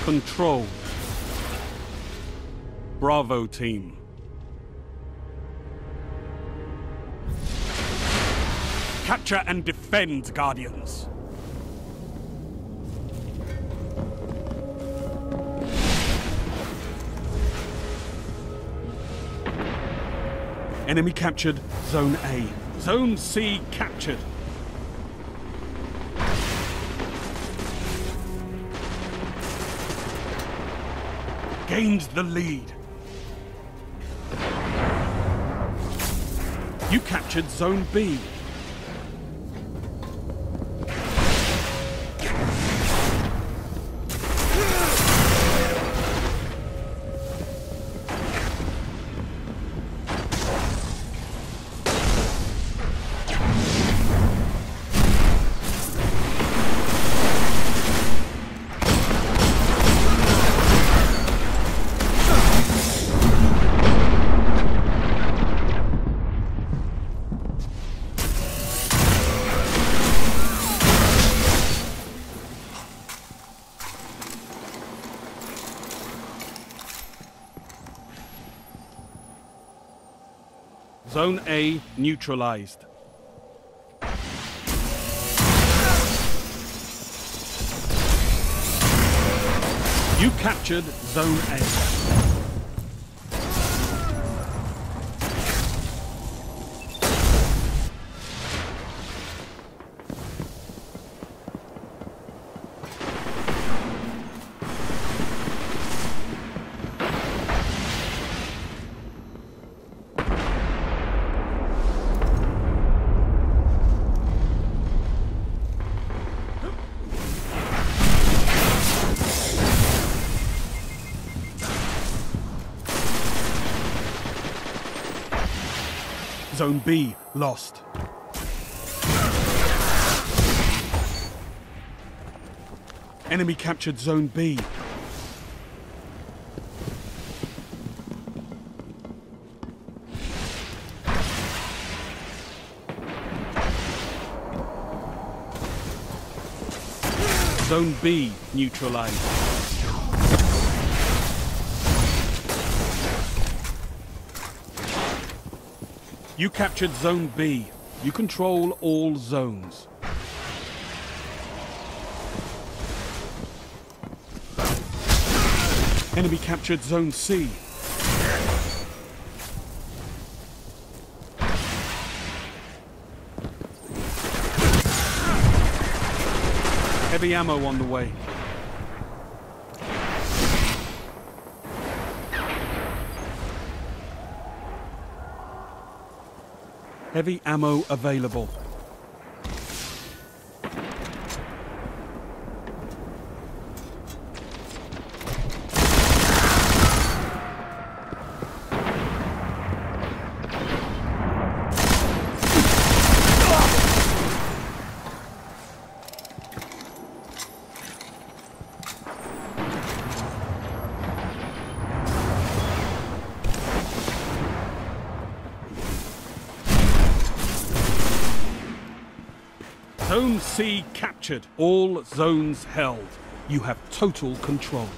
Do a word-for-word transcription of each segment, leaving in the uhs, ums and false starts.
Control. Bravo team. Capture and defend, Guardians. Enemy captured Zone A. Zone C captured. Gained the lead. You captured Zone B. Zone A neutralized. You captured Zone A. Zone B lost. Enemy captured Zone B. Zone B neutralized. You captured Zone B. You control all zones. Enemy captured Zone C. Heavy ammo on the way. Heavy ammo available. Zone C captured. All zones held. You have total control.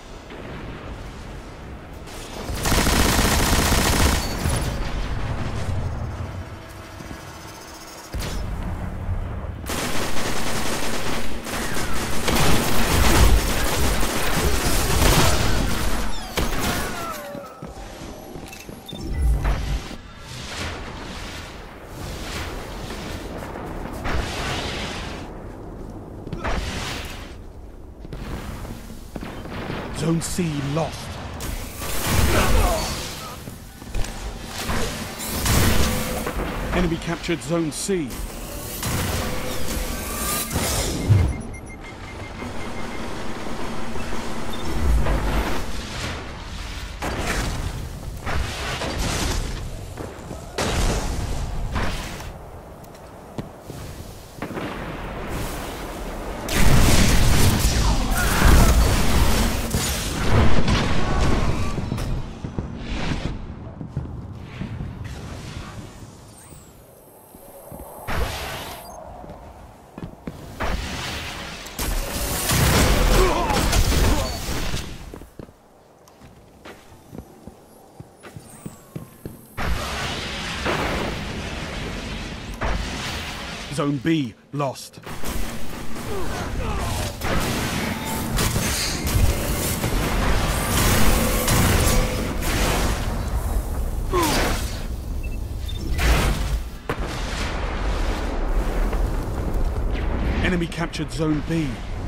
Zone C lost. Enemy captured Zone C. Zone B lost. Enemy captured Zone B.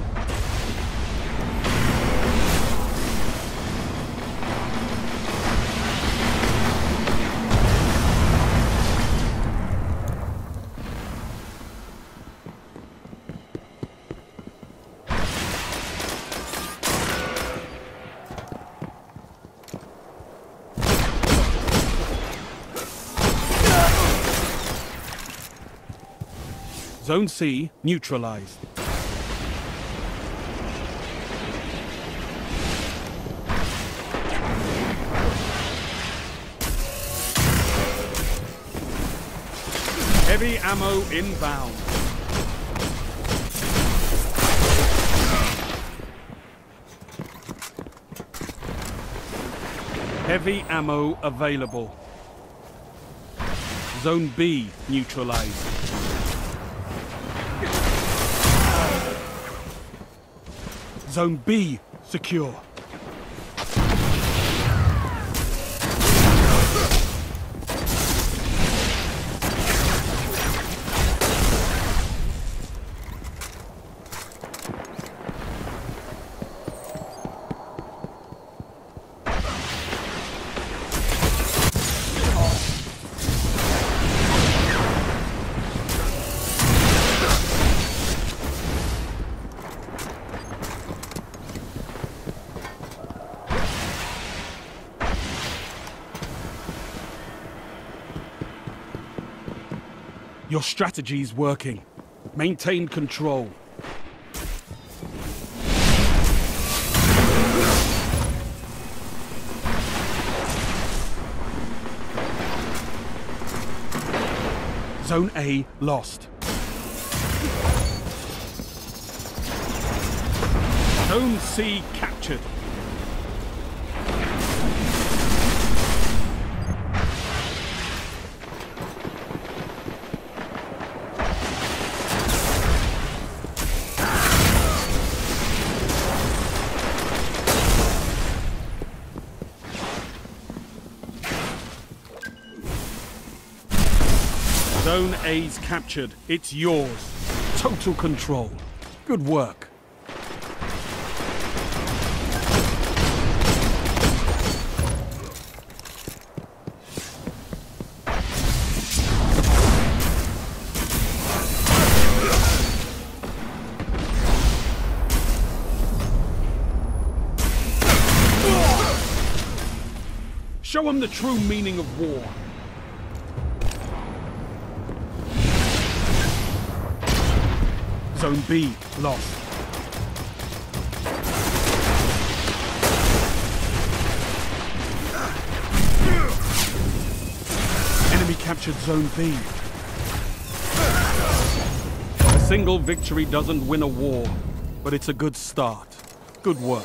Zone C neutralized. Heavy ammo inbound. Heavy ammo available. Zone B neutralized. Zone B secure. Your strategy's working. Maintain control. Zone A lost. Zone C captured. Zone A's captured. It's yours. Total control. Good work. Show them the true meaning of war. Zone B lost. Enemy captured Zone B. A single victory doesn't win a war, but it's a good start. Good work.